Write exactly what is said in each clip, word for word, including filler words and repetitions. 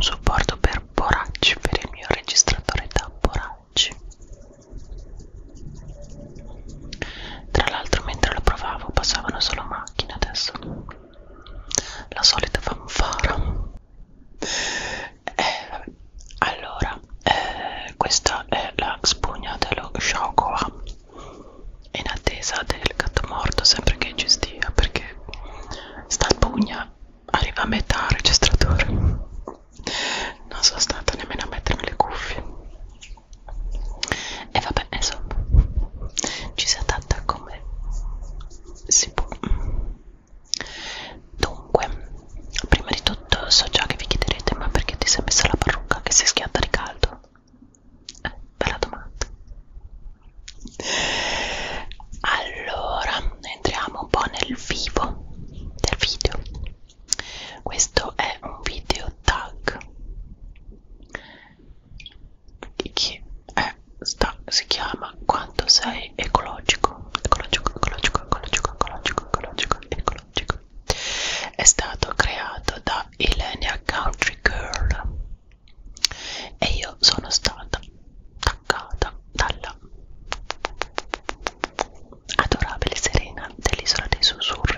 supporto per borracci, per il mio registratore da borracci. Tra l'altro mentre lo provavo passavano solo macchine, adesso la solita fanfara. Eh, vabbè. Allora, eh, questa è la spugna dello Xiaoguo, in attesa del gatto morto, sempre che ci stia, perché sta spugna arriva a metà registratore. Non sono stata nemmeno a mettermi le cuffie. E vabbè, insomma, ci si adatta come si può. Dunque, prima di tutto so già che vi chiederete: ma perché ti sei messa la parrucca che si schiatta di caldo? Eh, bella domanda. Allora, entriamo un po' nel vivo del video. Questo è un video tag che è, sta, si chiama Quanto sei ecologico, ecologico, ecologico, ecologico, ecologico, ecologico, ecologico. È stato creato da Ilenia Country Girl e io sono stata attaccata dalla adorabile Serena dell'Isola dei Sussurri.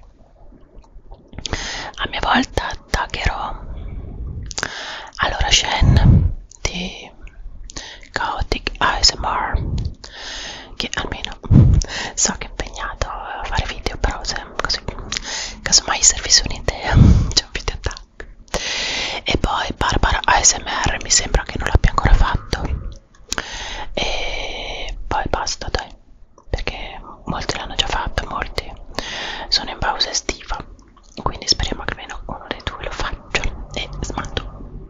A mia volta taggerò allora Shen di Chaotic A S M R, che almeno so che è impegnato a fare video, però se così casomai servisse un'idea c'è un video tag. E poi Barbara A S M R mi sembra che non l'abbia ancora fatto, e poi basta, dai, perché molti l'hanno già fatto, molti sono in pausa estiva, quindi speriamo che almeno uno dei due lo faccia. E mando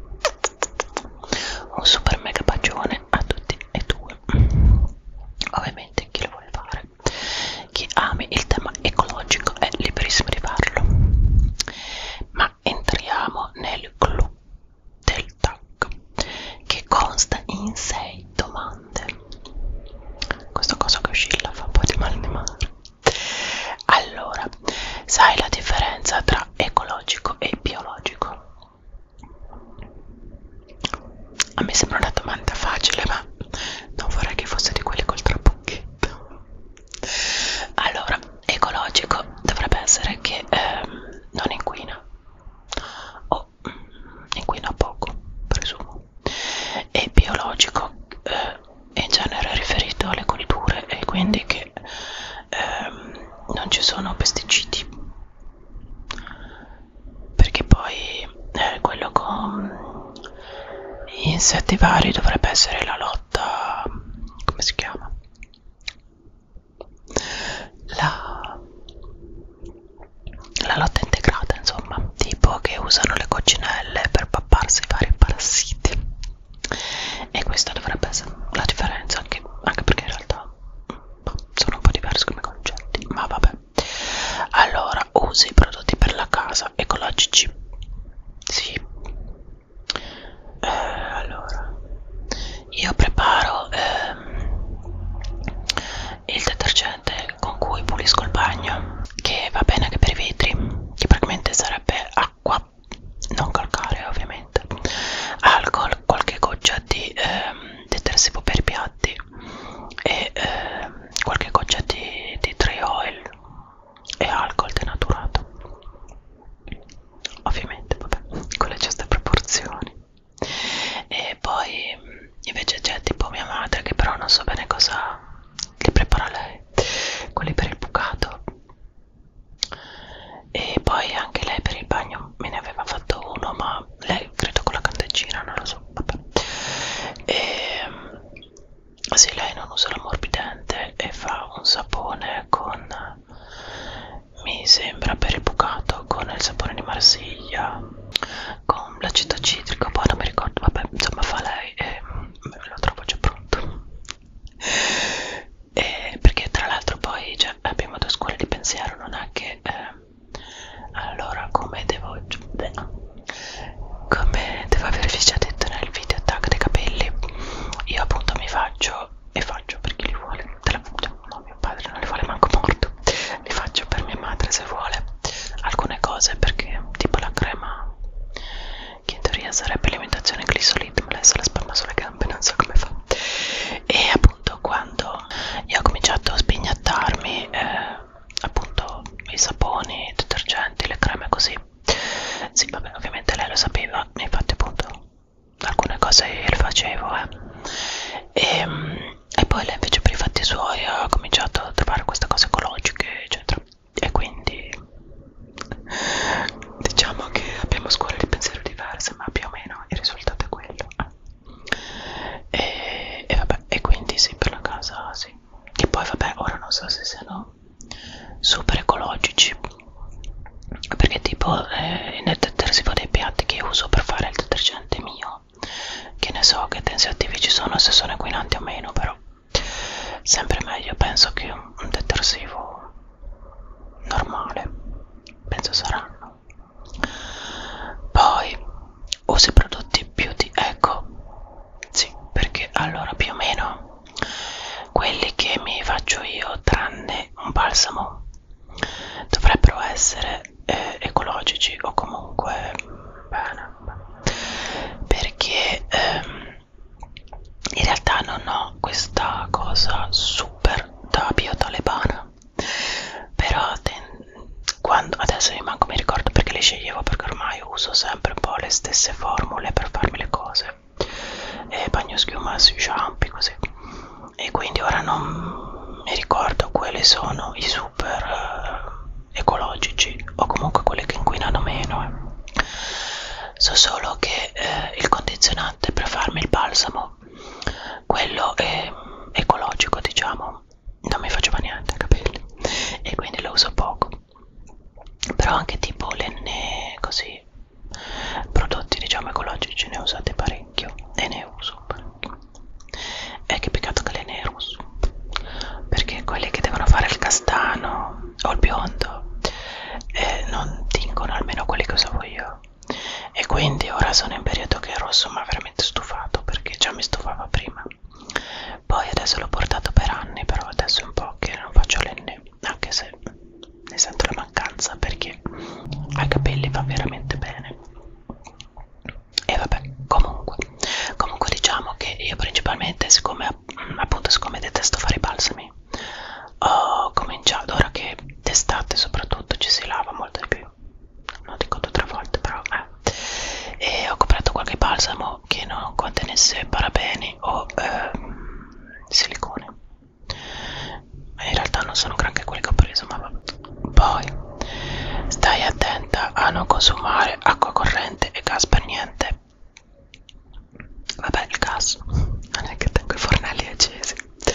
un super mega bacione a tutti e due, ovviamente chi lo vuole fare, chi ami il tema ecologico è liberissimo di farlo. Ma entriamo nel clou del tag, che consta in sei domande. Questa cosa che oscilla fa un po' di mal di mare. Allora, sai la differenza tra ecologico e biologico? A me sembra una domanda facile, ma non vorrei che fosse di quelle col trabocchetto. Allora, ecologico dovrebbe essere che ehm, non inquina, o inquina poco, presumo. E biologico eh, in genere è riferito alle colture, e quindi che ehm, non ci sono pesticidi, perché poi eh, quello con insetti vari dovrebbe essere la lotta, come si chiama? La, la lotta integrata, insomma, tipo che usano le coccinelle per papparsi vari parassiti, e questa dovrebbe essere la differenza, anche, anche perché in realtà sono un po' diversi come concetti, ma vabbè. Allora, usi i prodotti per la casa ecologici? Sì. Eh, allora, io mia sarebbe l'imitazione glisolite, ma lei se la spalma sulle gambe, non so come fa. E appunto quando io ho cominciato a sbignattarmi eh, appunto i saponi, i detergenti, le creme così, sì vabbè ovviamente lei lo sapeva, infatti appunto alcune cose le facevo eh. e, e poi lei invece per i fatti suoi ha cominciato a trovare queste cose ecologiche eccetera, e quindi diciamo che abbiamo scuole di pensiero diverse, ma più o meno il risultato è quello e, e vabbè, e quindi sì, per la casa sì. E poi vabbè, ora non so se siano super ecologici, perché tipo eh, nel detersivo dei piatti che uso per fare il detergente mio, che ne so che tensioattivi ci sono, se sono inquinanti o meno, però sempre meglio penso che un, un detersivo normale, penso saranno. Poi uso i prodotti beauty eco, sì, perché allora più o meno quelli che mi faccio io, tranne un balsamo, dovrebbero essere eh, ecologici o comunque bene, perché ehm, in realtà non ho questa cosa super da bio-talebana, però quando, adesso io manco mi ricordo perché le sceglievo, perché ormai uso sempre un po' le stesse formule per farmi le cose, e bagnoschiuma, shampoo così, e quindi ora non mi ricordo quali sono i super eh, ecologici o comunque quelli che inquinano meno eh. So solo che eh, il condizionante per farmi il balsamo, quello è ecologico, diciamo, non mi faceva niente ai capelli e quindi lo uso poco, però anche tipo l'enne così, prodotti diciamo ecologici ne usate parecchio e ne uso parecchio. E che peccato che l'enne è rosso, perché quelli che devono fare il castano o il biondo eh, non tingono, almeno quelli che usavo io, e quindi ora sono in periodo che è rosso, ma veramente stufato, perché già mi stufava prima, poi adesso l'ho portato per anni, però adesso è un po' che non faccio l'enne, anche se ne sento la mancanza perché ai capelli va veramente bene. E vabbè, comunque comunque diciamo che io principalmente, siccome appunto siccome detesto fare i balsami, ho cominciato, ora che d'estate soprattutto ci si lava molto di più, non dico due o tre volte però eh. E ho comprato qualche balsamo che non contenesse parabeni o eh, silicone, in realtà non sono granché quelli che ho preso, ma vabbè. Poi stai attenta a non consumare acqua corrente e gas per niente. Vabbè, il gas non è che tengo i fornelli accesi,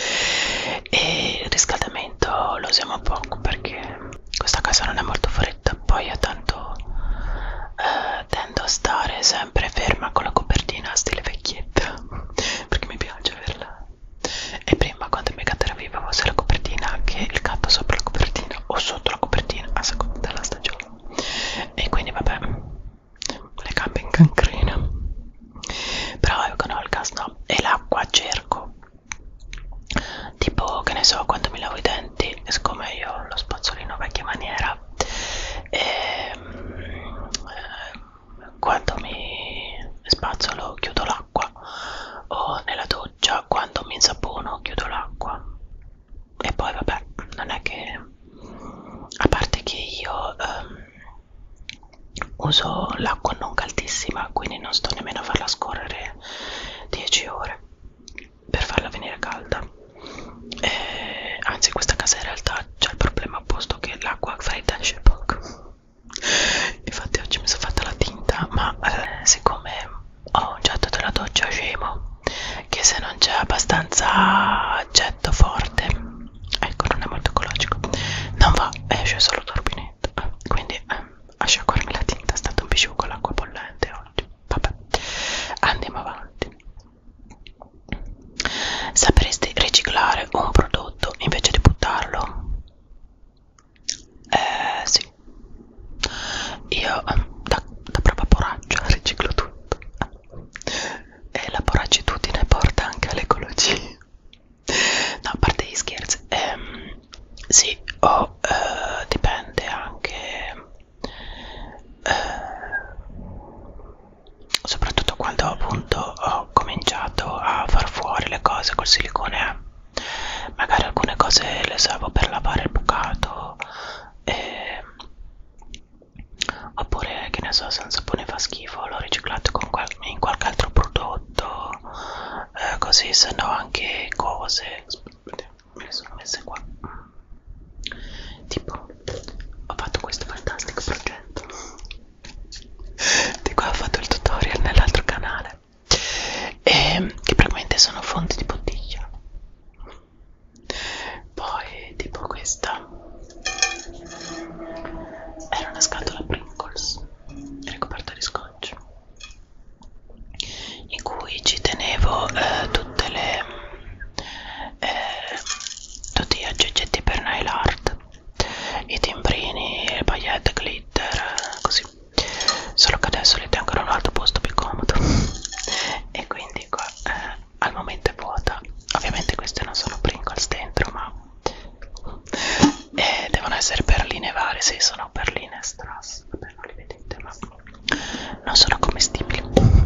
e il riscaldamento lo usiamo poco perché questa casa non è molto fredda, poi io tanto eh, tendo a stare sempre ferma con la copertina stile vecchietta perché mi piace averla, e prima quando il mio gatto era vivo avevo sia la copertina che il gatto sopra la copertina o sotto la copertina a seconda della stagione, e quindi vabbè, le gambe in cancrena. Però io che no, il gas no, e l'acqua cerco, tipo che ne so, quando mi lavo i denti, siccome io ho lo spazzolino vecchia maniera, e, eh, quando mi spazzolo chiudo l'acqua, o nella doccia quando mi insapono chiudo l'acqua, e poi vabbè, non è che, a parte che io ehm, uso l'acqua non caldissima, quindi non sto nemmeno a farla scorrere dieci ore per farla venire calda, e, anzi questa casa in realtà c'è il problema opposto, che l'acqua fredda esce poco. Infatti oggi mi sono fatta la tinta, ma eh, siccome ho un getto della doccia scemo, che se non c'è abbastanza getto forte, ecco, non è molto ecologico, non va, esce solo il rubinetto, quindi eh, a sciacquarmi la tinta è stato un bisciù con l'acqua bollente oggi, vabbè. quando appunto ho cominciato a far fuori le cose col silicone, magari alcune cose le usavo per lavare il bucato, e... oppure che ne so, se un sapone fa schifo l'ho riciclato con qual in qualche altro prodotto, eh, così, se no anche cose, aspetta, me le sono messe qua, tipo ho fatto questo fantastico progetto di cui ho fatto il tutorial nell'altro canale, e che praticamente sono fondi di bottiglia. Poi tipo questa era una scatola Pringles ricoperta di scotch, in cui ci tenevo eh, tutte le eh, tutti gli aggeggietti per nail art, i timbrini, le paillette, glitter, così, solo che adesso li tengo in un altro posto più comodo e quindi qua eh, al momento è vuota. Ovviamente queste non sono Pringles dentro, ma eh, devono essere perline varie, sì, sono perline strass, vabbè, non li vedete, ma non sono commestibili.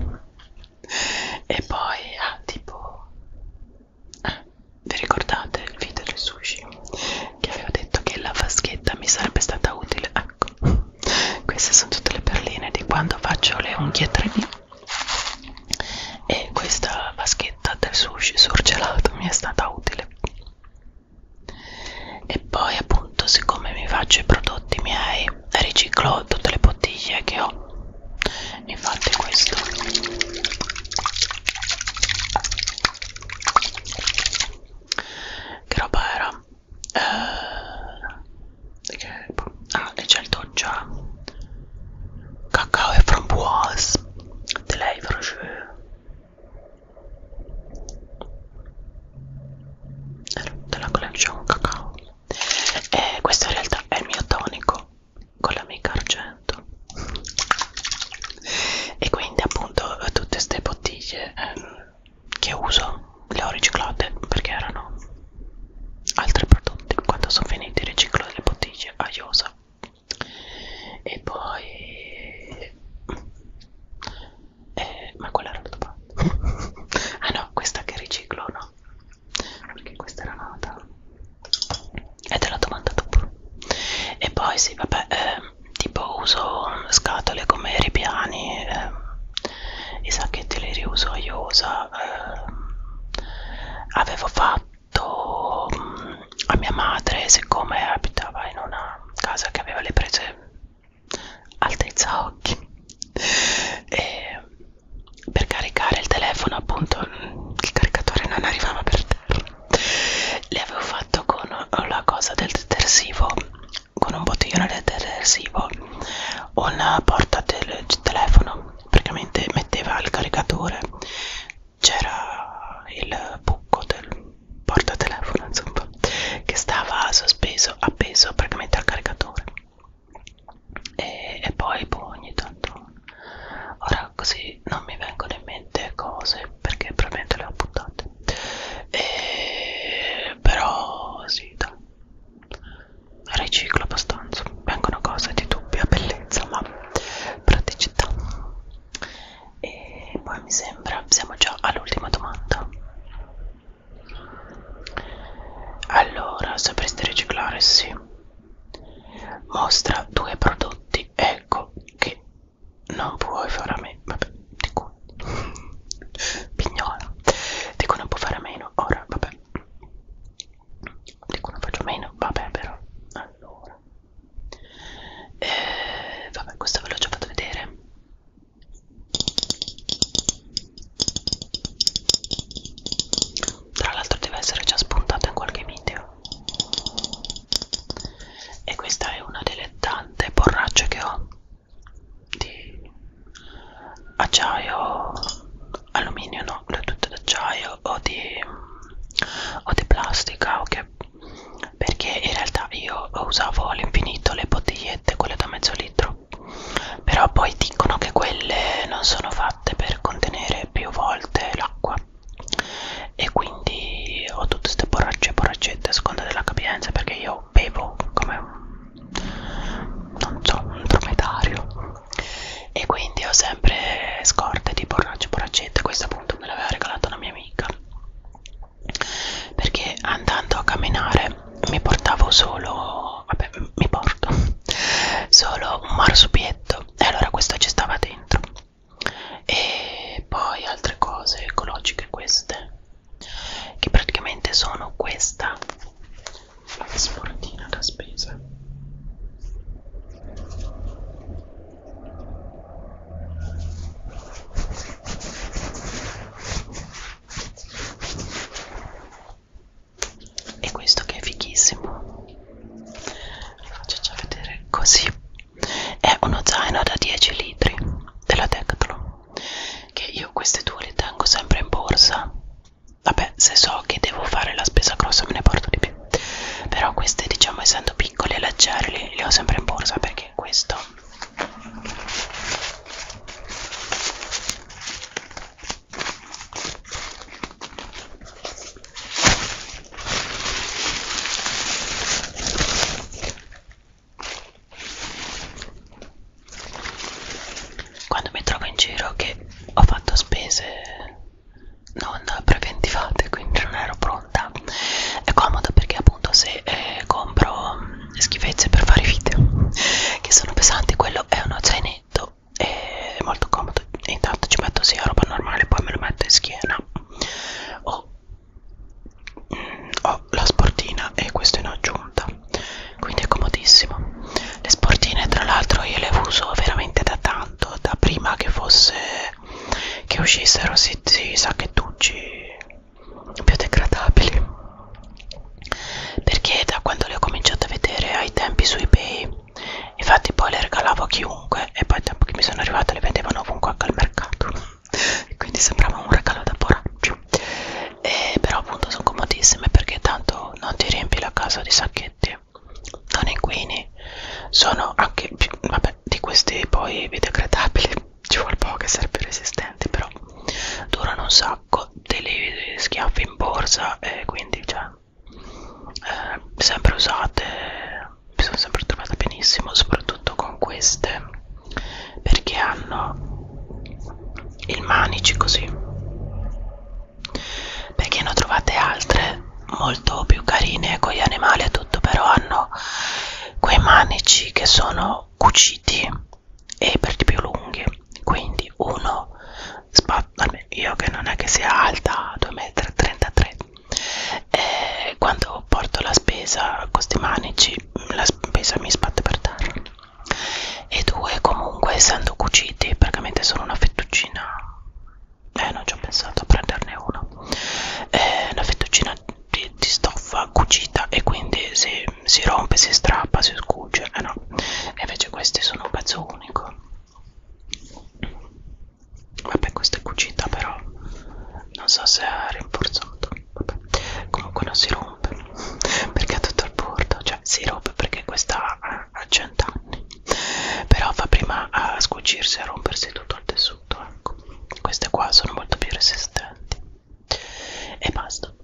E poi ah, tipo ah, vi ricordate il video del sushi che avevo detto che la vaschetta mi sarebbe stata utile? Ecco, queste sono tutte le perline di quando faccio le unghie tre D, e questa vaschetta del sushi surgelato mi è stata utile. E poi appunto, siccome mi faccio i prodotti miei, riciclo tutte le bottiglie che ho, infatti questo che roba era? Eh, che... ah, e c'è il Doggia cacao e framboise de l'Evre della collection cacao, e questo in realtà è il mio tonico con l'amica argento, e quindi appunto tutte queste bottiglie ehm, che uso le ho riciclate perché erano altri prodotti. Quando sono finiti il riciclo delle bottiglie a iosa. E poi eh, ma quella era la domanda. Ah no, questa che riciclo no, perché questa era nota e te la domanda dopo. E poi sì, vabbè, eh, tipo uso scatole come ripiani, eh, i sacchetti li riuso a iosa. eh, avevo fatto mh, a mia madre, siccome abitava in una casa che aveva le prese altezza occhi, e per caricare il telefono appunto il caricatore non arrivava per terra, le avevo fatto con la cosa del detersivo, con un bottiglione del detersivo, un porta del telefono, praticamente metteva il caricatore, c'era il buco del porta telefono insomma che stava sospeso, appeso praticamente al caricatore, e, e poi boh, ogni tanto, ora così non mi vengono in mente cose perché probabilmente le ho buttate, e, però sì, dai, riciclo abbastanza, vengono cose di dubbia bellezza ma praticità. E poi mi sembra siamo già all'ultima domanda. Allora, sapresti riciclare? Sì. Mostra due prodotti eco che non puoi fare a meno. Vabbè, di cui pignola, di cui non può fare a meno. Ora, vabbè, di cui non faccio a meno, vabbè, però allora eh, vabbè, questo ve l'ho già fatto vedere. Tra l'altro deve essere già spuntato in qualche video. E questa è una delle tante borracce che ho di acciaio, alluminio no, le tutte d'acciaio o di, o di plastica, ok? Perché in realtà io usavo all'infinito le bottigliette, quelle da mezzo litro, però poi dicono che quelle non sono fatte per contenere più volte l'acqua, e quindi ho tutte queste borracce borraccette a seconda della capienza, perché io bevo come un, non so, un dromedario, e quindi ho sempre scorte di borracce faccetta. Questa appunto me l'aveva regalata una mia amica, perché andando a camminare mi portavo solo, vabbè, mi porto solo un marsupietto, e allora questo ci stava dentro. E poi altre cose ecologiche, queste, che praticamente sono questa sportina da spesa. E questo che è fighissimo, vi faccio già vedere così, è uno zaino da dieci litri della Decathlon, che io queste due le tengo sempre in borsa. Vabbè, se so che devo fare la spesa grossa me ne porto di più, però queste, diciamo, essendo piccole e leggere, li, li ho sempre in borsa, perché questo quando mi trovo in giro che ho fatto spese non preventivate, quindi non ero pronta, è comodo, perché appunto se eh, compro mh, schifezze per fare video che sono pesanti, quello è uno zainetto, è molto comodo. E intanto ci metto sia roba normale, poi me lo metto in schiena, o mh, ho la sportina e questo in aggiunta, quindi è comodissimo. Le sportine tra l'altro io le uso veramente da tanto, da prima che fosse che uscissero i sacchettucci biodegradabili, perché da quando le ho cominciate a vedere ai tempi su eBay, infatti poi le regalavo a chiunque, e poi al tempo che mi sono arrivate le vendevano ovunque anche al mercato e quindi sembrava un regalo da poraggio. E però appunto sono comodissime, perché tanto non ti riempi la casa di sacchetti, non inquini, sono anche più, vabbè, di questi poi biodegradabili ci vuole poco che essere più resistenti, però durano un sacco, te li schiaffi in borsa e quindi cioè eh, sempre usate, mi sono sempre trovata benissimo, soprattutto con queste, perché hanno il manici così, perché ne ho trovate altre molto più carine con gli animali e tutto, però hanno quei manici che sono cuciti e per di più lunghi, quindi uno spatta, io che non è che sia alta due metri e trentatré, e quando porto la spesa con questi manici la spesa mi sbatte per terra, e due comunque essendo cuciti praticamente sono una fettuccina, eh non ci ho pensato a prenderne uno, è una fettuccina di, di stoffa cucita, e quindi si, si rompe, si strappa, si scuce, eh no, e invece questi sono un pezzo unico. Vabbè, questa è cucita, però non so se è rinforzato, vabbè, comunque non si rompe perché ha tutto il bordo, cioè si rompe perché questa ha cento anni, però fa prima a scucirsi e a rompersi tutto il tessuto, ecco. Queste qua sono molto più resistenti e basta.